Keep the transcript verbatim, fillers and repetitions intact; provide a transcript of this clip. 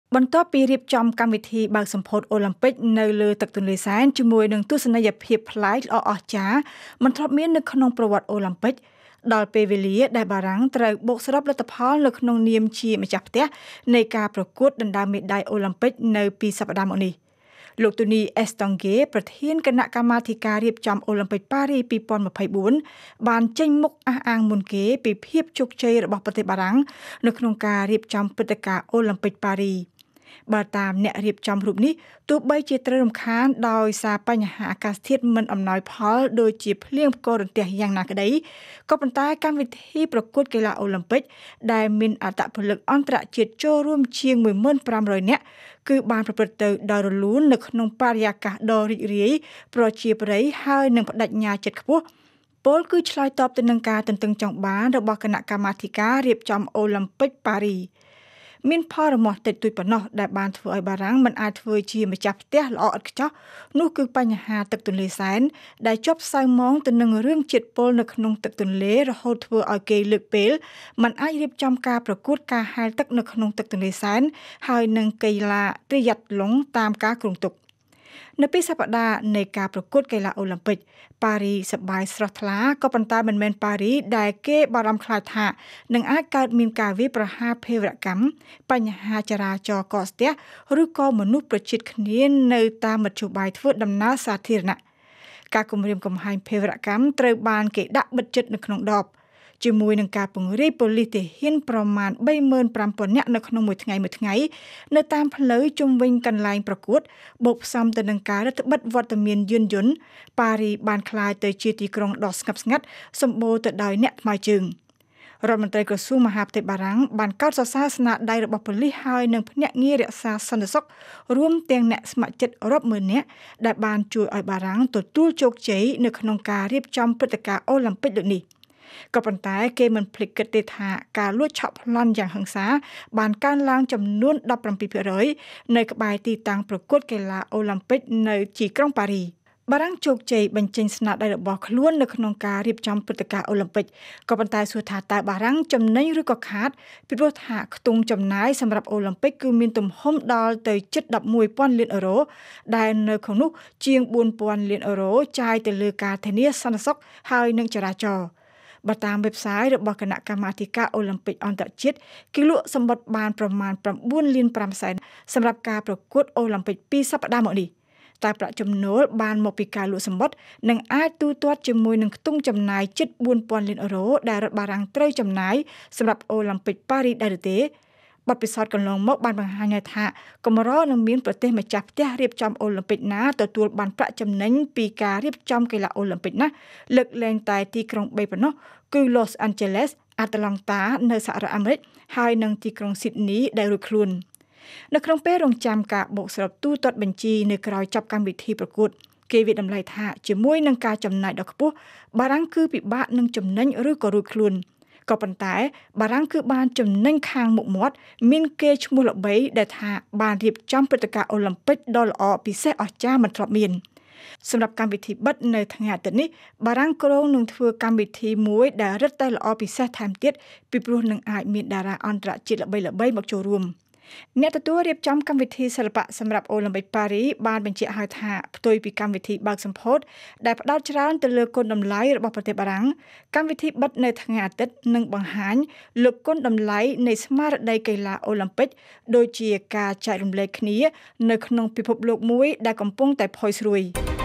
បន្ទាប់ពីរៀបចំកម្មវិធីបើកសម្ពោធអូឡ িম্প ិកនៅលើទឹកទន្លេសាបជាមួយនឹងទស្សនីយភាពប្លែកល្អអស្ចារ្យមិនធ្លាប់មាននៅក្នុងប្រវត្តិអូឡ িম্প ិកដល់ពេលវេលាដែលបារាំងត្រូវបូកសរុបលទ្ធផលនៅក្នុងនាមជាម្ចាស់ផ្ទះនៃការប្រកួតដណ្ដើមមេដាយអូឡ িম্প ិកនៅពីសប្តាហ៍មកនេះលោកទូនី អេស្តង់ហ្គេ ប្រធានគណៈកម្មាធិការរៀបចំអូឡ িম্প ិកប៉ារីពីរពាន់ម្ភៃបួនបានចេញមុខអះអាងមុនគេពីភាពជោគជ័យរបស់ប្រទេសបារាំងនៅក្នុងការរៀបចំព្រឹត្តិការណ៍អូឡ িম্প ិកប៉ារីបើតាមអ្នករៀបចំរូបនេះទោះបីជាត្រូវរំខានដោយសារបញ្ហាអាកាសធាតុមិនអំណោយផលដូចជាភ្លៀងផ្គររន្ទះយ៉ាងណាក្តីក៏ប៉ុន្តែកម្មវិធីប្រកួតកីឡាអូឡ িম্প ិកដែលមានអត្តពលិកអន្តរជាតិចូលរួមជាង មួយម៉ឺនប្រាំរយ នាក់គឺបានប្រព្រឹត្តទៅដោយរលូននៅក្នុងបរិយាកាសដ៏រីករាយប្រជាប្រិយហើយនឹងបដិញ្ញាចិត្តខ្ពស់ពលគឺឆ្លើយតបទៅនឹងការទន្ទឹងចង់បានរបស់គណៈកម្មាធិការរៀបចំអូឡ িম্প ិកប៉ារីមានផលរមាស់តិចតួចប៉ុណ្ណោះដែលបានធ្វើឲ្យបារាំងមិនអាចធ្វើជាម្ចាស់ផ្ទះល្អឥតខ្ចោះនោះគឺបញ្ហាទឹកទន្លេសែនដែលជាប់សៅមងទៅនឹងរឿងជាតិពុលនៅក្នុងទឹកទន្លេរហូតធ្វើឲ្យគេលើកពេលមិនអាចរៀបចំការប្រកួតការហែលទឹកនៅក្នុងទឹកទន្លេសែនហើយនឹងកីឡាទ្រីយ៉ាត់ឡុងតាមការគ្រោងទុកនៅពេលសប្តាហ៍នៃការប្រកួតកីឡាអូឡ িম্প ិកប៉ារីសប្បាយស្រស់ថ្លាក៏ប៉ុន្តែមិនមែនប៉ារីដែលគេបារម្ភខ្លាចថានឹងអាចកើតមានការវាយប្រហារភេរវកម្មបញ្ហាចរាចរណ៍កកស្ទះឬក៏មនុស្សប្រជិតគ្នានៅតាមមធ្យោបាយធ្វើដំណើរសាធារណៈការគំរាមកំហែងភេរវកម្មត្រូវបានគេដាក់បិទជិតនៅក្នុងដបជាមួយនឹងការពង្រាយប៉ូលីសទាហានប្រមាណ បីម៉ឺនប្រាំពាន់ នាក់នៅក្នុងមួយថ្ងៃមួយថ្ងៃនៅតាមផ្លូវជុំវិញកន្លែងប្រកួតបូកផ្សំទៅនឹងការរឹតបន្តឹងវត្តមានយានយន្តប៉ារីបានក្លាយទៅជាទីក្រុងដ៏ស្ងប់ស្ងាត់សម្បូរទៅដោយអ្នកថ្មើរជើងរដ្ឋមន្ត្រីក្រសួងមហាផ្ទៃបារាំងបានកោតសរសើរស្នាដៃរបស់ប៉ូលីសហើយនិងភ្នាក់ងាររក្សាសន្តិសុខរួមទាំងអ្នកស្ម័គ្រចិត្តរាប់ម៉ឺននាក់ដែលបានជួយឲ្យបារាំងទទួលជោគជ័យនៅក្នុងការរៀបចំព្រឹត្តិការណ៍អូឡ িম্প ិកដូចនេះក៏ប៉ុន្តែគេមិនភ្លេចគិតទេថាការលួចឆក់ប្លន់យ៉ាងហិង្សាបានកើនឡើងចំនួន ដប់ប្រាំពីរភាគរយ នៅក្បែរទីតាំងប្រកួតកីឡាអូឡ িম্প ិកនៅទីក្រុងប៉ារីបារាំងជោគជ័យបញ្ចេញស្នាដៃរបស់ខ្លួននៅក្នុងការរៀបចំព្រឹត្តិការណ៍អូឡ িম্প ិកក៏ប៉ុន្តែសួរថាតើបារាំងចំណេញឬក៏ខាតពីព្រោះថាខ្ទង់ចំណាយសម្រាប់អូឡ িম্প ិកគឺមានទំហំដល់ទៅជិត ដប់មួយពាន់លានអឺរ៉ូដែលនៅក្នុងនោះជាង បួនពាន់លានអឺរ៉ូចាយទៅលើការធានាសន្តិសុខហើយនិងចរាចរណ៍បើតាម website របស់គណៈកម្មាធិការអូឡ িম্প ិកអន្តរជាតិគេលក់សម្បត្តិបានប្រមាណ ប្រាំបួនលានប្រាំសែនសម្រាប់ការប្រកួតអូឡ িম্প ិកពីរសប្តាហ៍មកនេះតែប្រាក់ចំណូលបានមកពីការលក់សម្បត្តិនឹងអាចទូទាត់ជាមួយនឹងខ្ទង់ចំណាយជិត បួនពាន់លានអឺរ៉ូដែលរដ្ឋបារាំងត្រូវចំណាយសម្រាប់អូឡ িম্প ិកប៉ារីដែរទេបទពិសោធន៍កន្លងមកបានបង្ហាញថាកម្រនឹងមានប្រទេសម្ចាស់ផ្ទះរៀបចំអូឡ িম্প ិកណាទទួលបានប្រាក់ចំណេញពីការរៀបចំកីឡាអូឡ িম্প ិកណាលើកលែងតែទីក្រុងបីប៉ុណ្ណោះគឺ Los Angeles, Atlanta នៅសហរដ្ឋអាមេរិកហើយនិងទីក្រុង Sydney ដែលរួចខ្លួននៅក្នុងពេលរងចាំការបូកសរុបទូទាត់បញ្ជីនៅក្រៅចប់កម្មវិធីប្រកួតគេវិតម្លៃថាជាមួយនឹងការចំណាយដ៏ខ្ពស់បារាំងគឺពិបាកនឹងចំណេញឬក៏រួចខ្លួនក៏ប៉ុន្តែបារាំងគឺបានចំណេញខាងមុខមាត់មានគេឈ្មោះល្បីដែលថាបានរៀបចំព្រឹត្តិការណ៍អូឡ িম্প ិកដ៏ល្អពិសេសអស្ចារ្យមិនធ្លាប់មានសម្រាប់កម្មវិធីបិទនៅថ្ងៃអាទិត្យនេះបារាំងគ្រោងនឹងធ្វើកម្មវិធីមួយដែលរឹតតែល្អពិសេសថែមទៀតពីព្រោះនឹងអាចមានតារាអន្តរជាតិល្បីៗមកចូលរួមអ្នកទទួលរៀបចំកម្មវិធីសិល្បៈសម្រាប់អូឡ িম্প ិកប៉ារីបានបញ្ជាក់ឲ្យថាផ្ទុយពីកម្មវិធីបើកសម្ពោធដែលផ្ដោតច្រើនទៅលើគុណតម្លៃរបស់ប្រទេសបារាំងកម្មវិធីបិទនៅថ្ងៃអាទិត្យនឹងបង្ហាញលើគុណតម្លៃនៃស្មារតីកីឡាអូឡ িম্প ិកដូចជាការចែករំលែកគ្នានៅក្នុងពិភពលោកមួយដែលកំពុងតែផុយស្រួយ